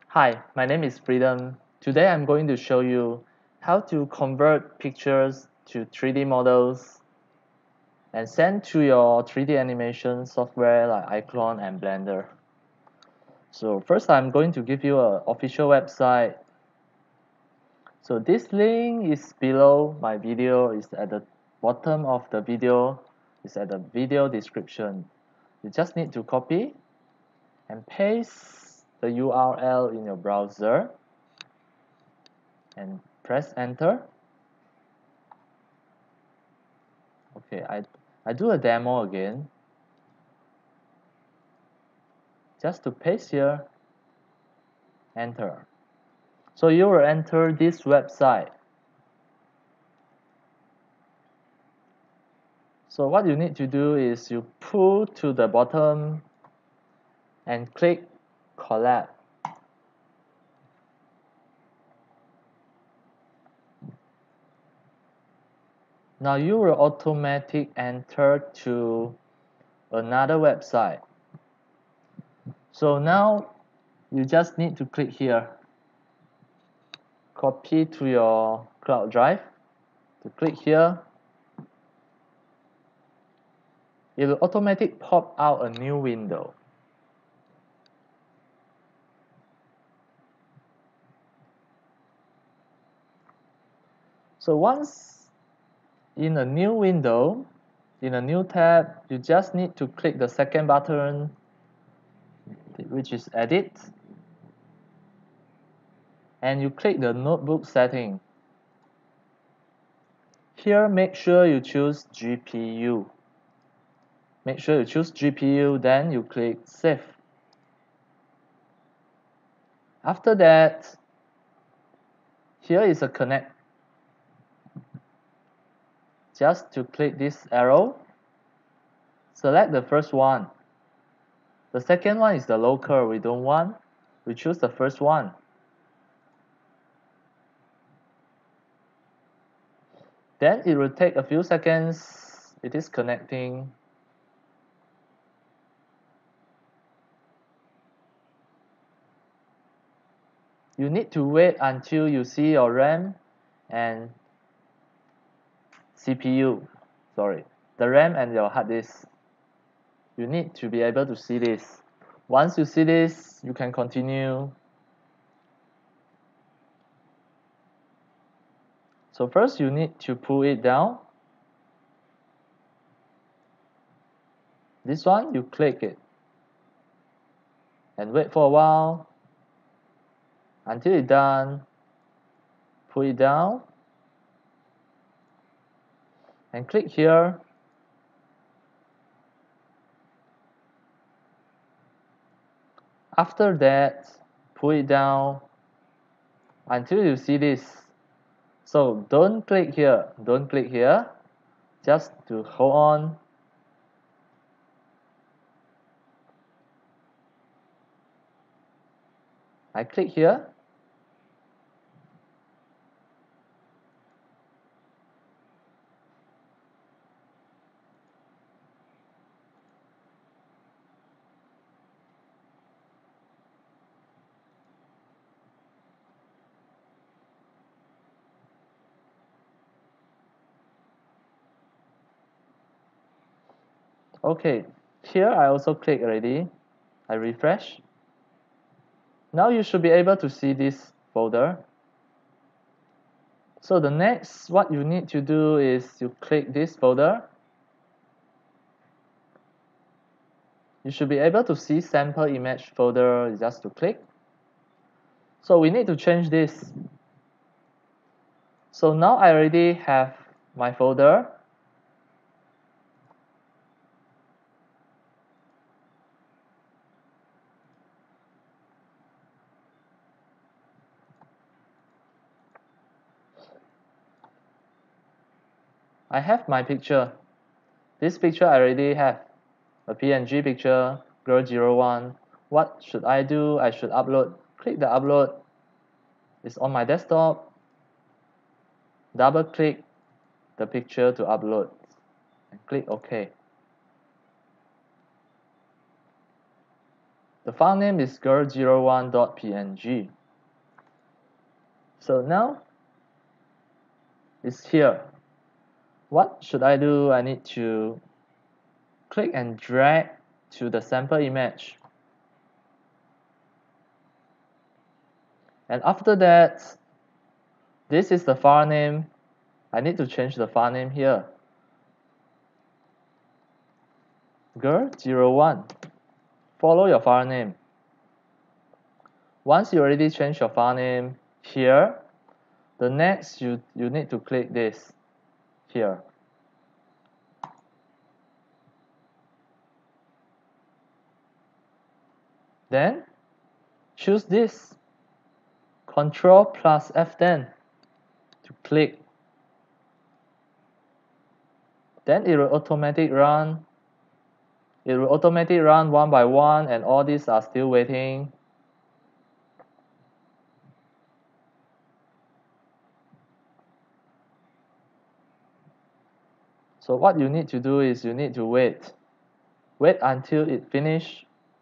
Hi, my name is Freedom. Today I'm going to show you how to convert pictures to 3D models and send to your 3D animation software like iClone and Blender. So first I'm going to give you an official website. So this link is below my video, is at the bottom of the video, is at the video description. You just need to copy and paste the URL in your browser and press enter. Okay, I do a demo again. Just to paste here, enter. So you will enter this website. So what you need to do is you pull to the bottom and click collab. Now you will automatically enter to another website. So now you just need to click here, copy to your cloud drive, to click here. It will automatically pop out a new window. So once in a new window, in a new tab, you just need to click the second button, which is edit, and you click the notebook setting. Here, make sure you choose GPU. Make sure you choose GPU, then you click save. After that, here is a connect. Just to click this arrow, select the first one. The second one is the local we don't want. We choose the first one. Then it will take a few seconds. It is connecting. You need to wait until you see your RAM and CPU. Sorry, the RAM and your hard disk. You need to be able to see this. Once you see this, you can continue. So first you need to pull it down. This one, you click it and wait for a while until it's done. Pull it down and click here. After that, pull it down until you see this. So don't click here, don't click here, just to hold on. I click here. Okay, here I also click already. I refresh. Now you should be able to see this folder. So the next, what you need to do is you click this folder. You should be able to see sample image folder just to click. So we need to change this. So now I already have my folder. I have my picture. This picture I already have. A PNG picture, girl01. What should I do? I should upload. Click the upload. It's on my desktop. Double click the picture to upload and click OK. The file name is girl01.png. So now it's here. What should I do? I need to click and drag to the sample image. And after that, this is the file name. I need to change the file name here. girl01. Follow your file name. Once you already changed your file name here, the next you need to click this here. Then choose this, Control plus F10 to click. Then it will automatically run. It will automatically run one by one, and all these are still waiting. So what you need to do is you need to wait. Wait until it finishes.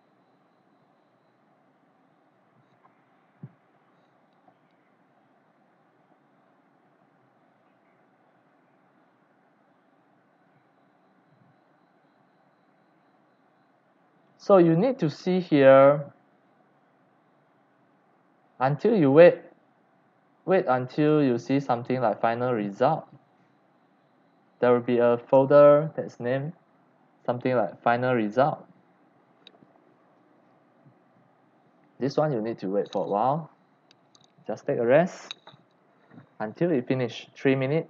So you need to see here until you wait until you see something like final result. There will be a folder that's named something like final result. This one you need to wait for a while. Just take a rest until it finish 3 minutes.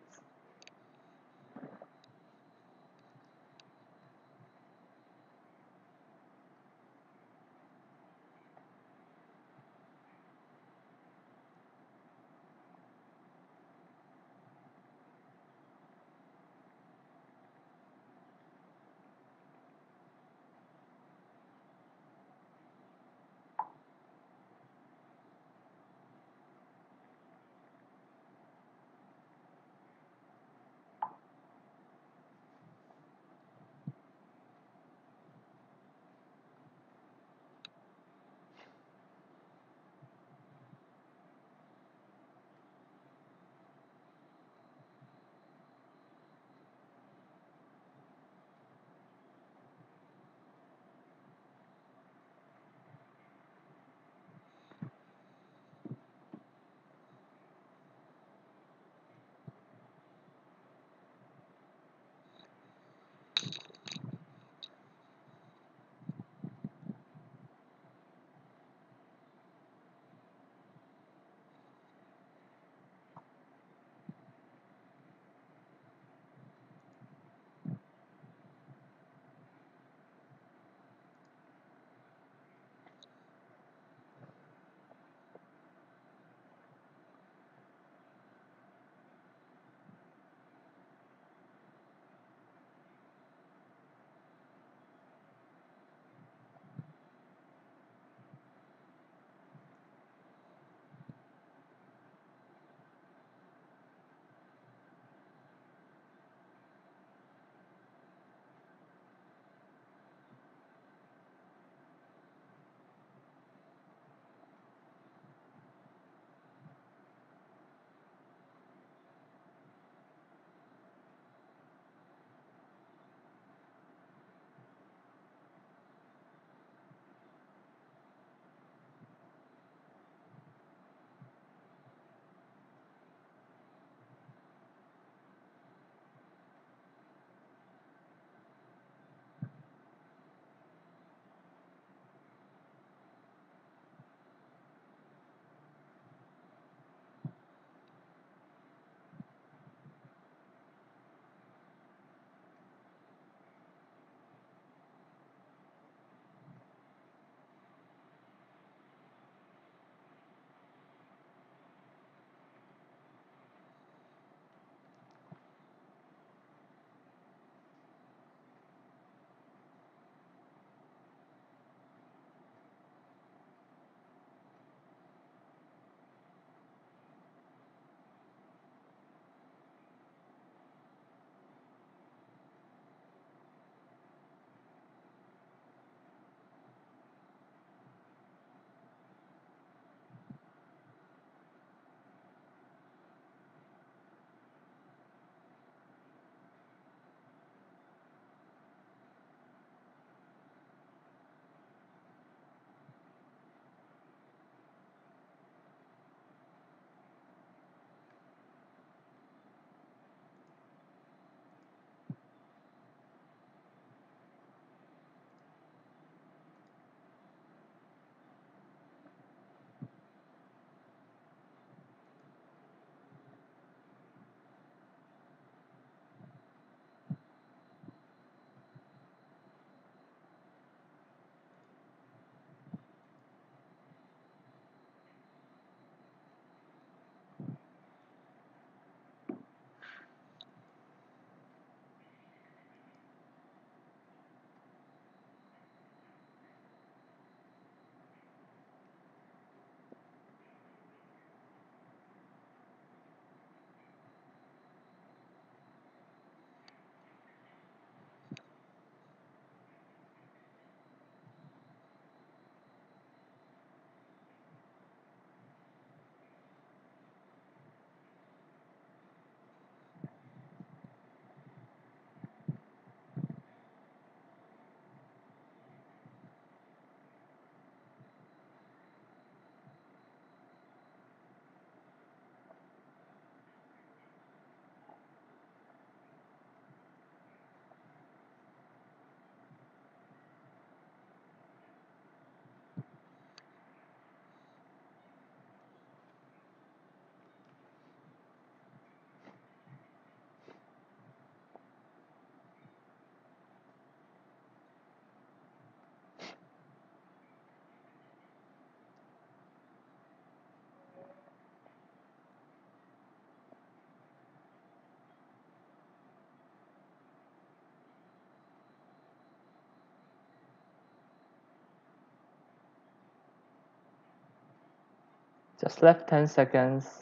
Just left 10 seconds.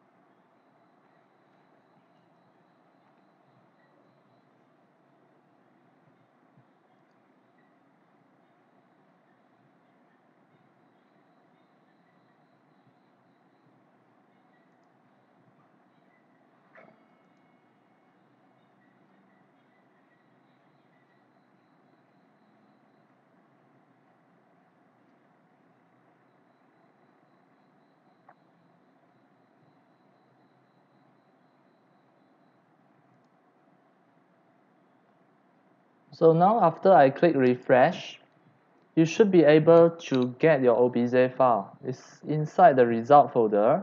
So now after I click refresh, you should be able to get your OBJ file. It's inside the result folder.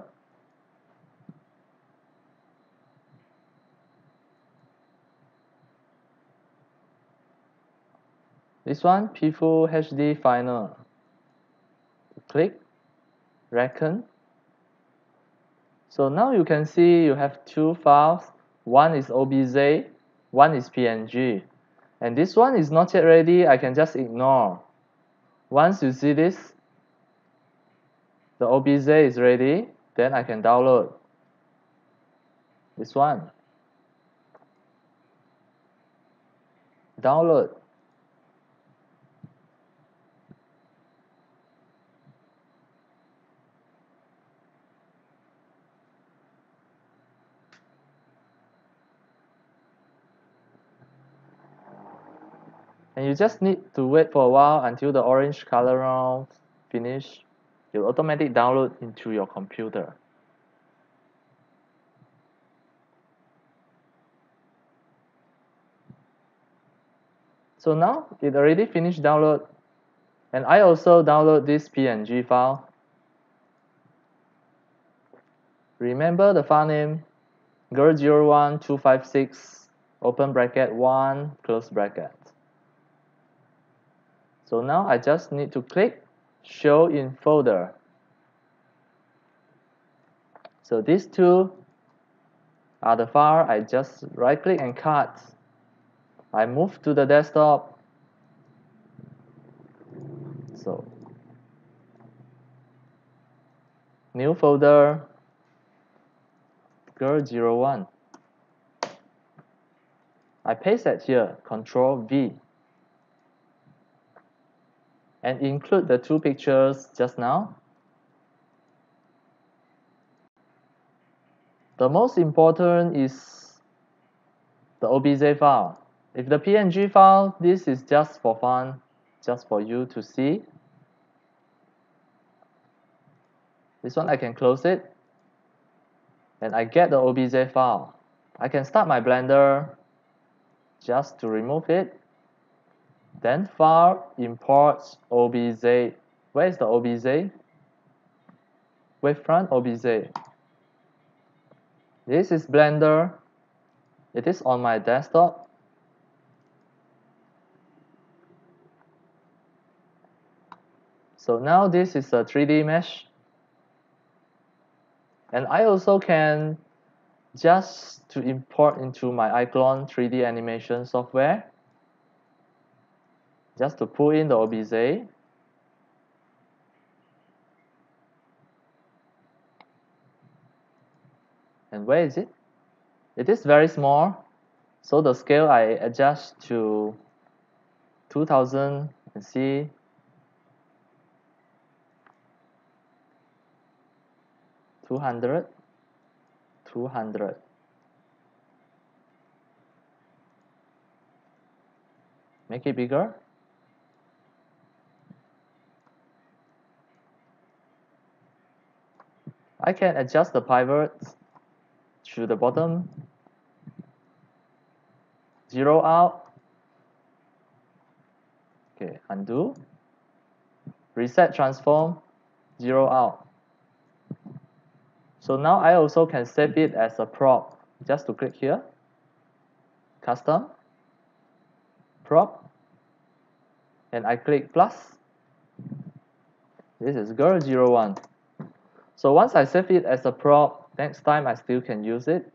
This one, PIFuHD final. Click, reckon. So now you can see you have two files. One is OBJ, one is PNG. And this one is not yet ready, I can just ignore. Once you see this, the OBJ is ready, then I can download this one. Download. And you just need to wait for a while until the orange color round finish. It will automatically download into your computer. So now it already finished download, and I also download this PNG file. Remember the file name girl01256 open bracket 1 close bracket. So now I just need to click show in folder. So these two are the file. I just right click and cut. I move to the desktop. So new folder girl01. I paste it here, Control V, and include the two pictures just now. The most important is the OBJ file. If the PNG file, this is just for fun, just for you to see. This one I can close it, and I get the OBJ file. I can start my Blender just to remove it. Then file imports OBJ. Where is the OBJ? Wavefront OBJ. This is Blender. It is on my desktop. So now this is a 3D mesh. And I also can just to import into my iClone 3D animation software. Just to pull in the OBJ. And where is it? It is very small. So the scale I adjust to 2000 and see. Two hundred. Make it bigger. I can adjust the pivots to the bottom. Zero out. Okay, undo. Reset transform. Zero out. So now I also can save it as a prop. Just to click here. Custom. Prop. And I click plus. This is girl01. So once I save it as a prop, next time I still can use it.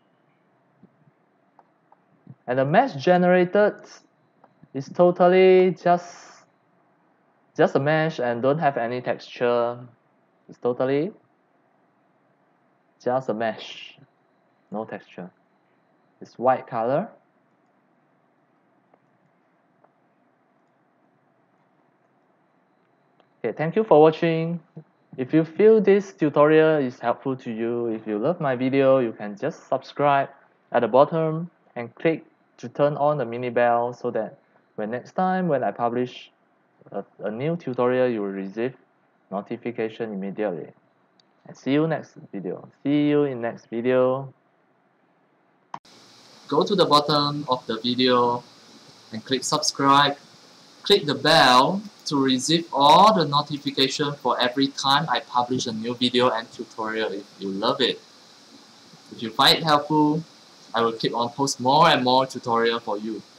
And the mesh generated is totally just a mesh and don't have any texture. It's totally just a mesh, no texture. It's white color. Okay, thank you for watching. If you feel this tutorial is helpful to you, if you love my video, you can just subscribe at the bottom and click to turn on the mini bell so that next time when I publish a new tutorial, you will receive notification immediately. And see you next video. See you in next video. Go to the bottom of the video and click subscribe. Click the bell to receive all the notification for every time I publish a new video and tutorial if you love it. If you find it helpful, I will keep on post more and more tutorial for you.